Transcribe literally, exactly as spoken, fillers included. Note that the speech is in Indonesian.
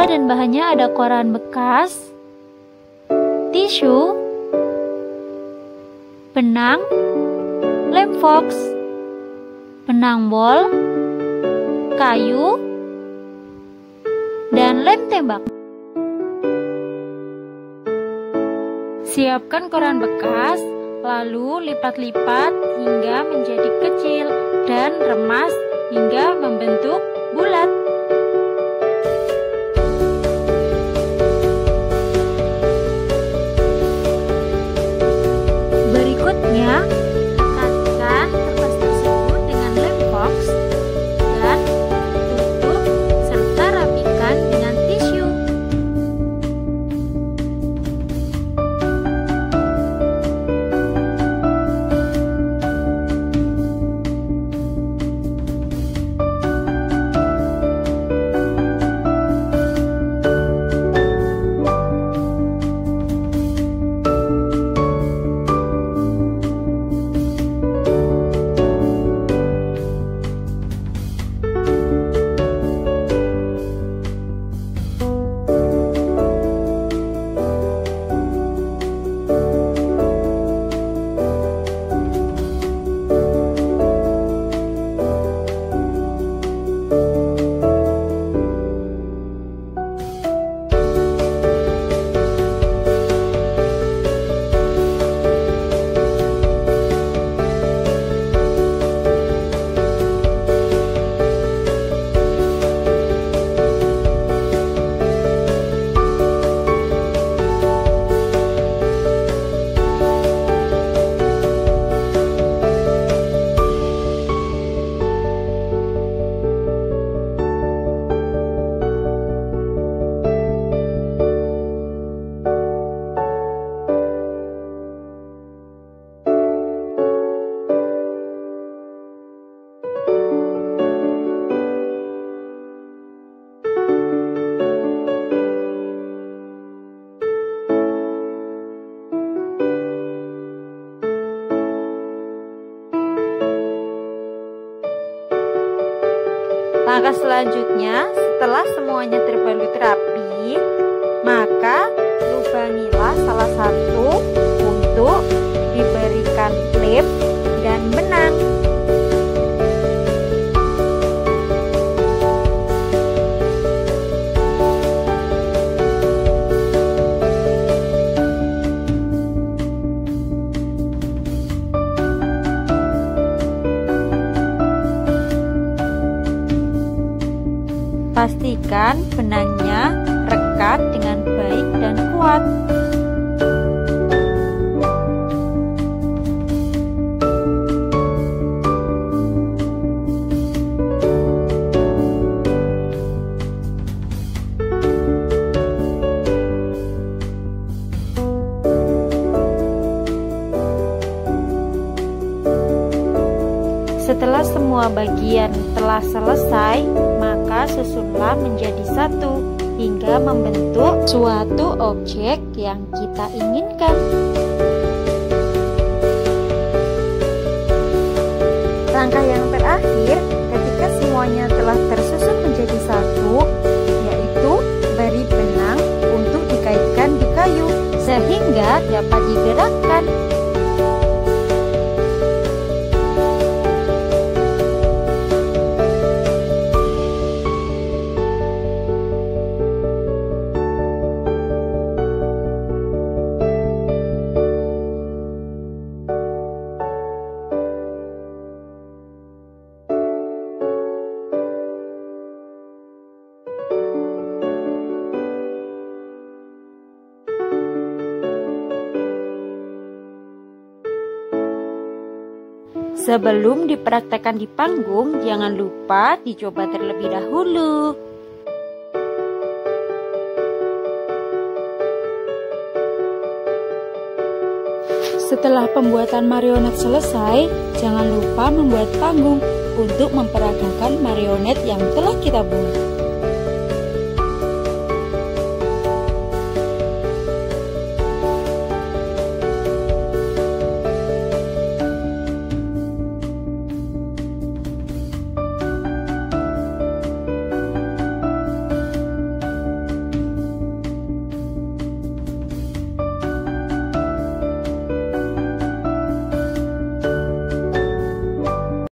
dan bahannya ada koran bekas, tisu, benang, lem fox, benang bol, kayu, dan lem tembak. Siapkan koran bekas, lalu lipat-lipat hingga menjadi kecil dan remas hingga membentuk bulat. Berikutnya, kasihkan kertas tersebut dengan lem fox dan tutup serta rapikan dengan tisu. Langkah selanjutnya, setelah semuanya terbalut rapi, maka lubangilah salah satu untuk diberikan lem dan benang. Pastikan benangnya rekat dengan baik dan kuat. Setelah semua bagian telah selesai, maka susunlah menjadi satu hingga membentuk suatu objek yang kita inginkan. Langkah yang terakhir, ketika semuanya telah tersusun menjadi satu, yaitu beri benang untuk dikaitkan di kayu sehingga dapat digerakkan. Sebelum dipraktekkan di panggung, jangan lupa dicoba terlebih dahulu. Setelah pembuatan marionet selesai, jangan lupa membuat panggung untuk memperagakan marionet yang telah kita buat.